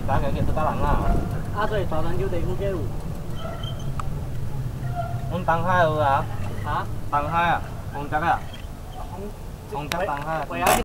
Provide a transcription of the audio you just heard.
大家去做家人啦。 啊，所以大泉酒地区皆有。 阮东海有啊。 啊？ 东海啊，红汁啊。红汁东海。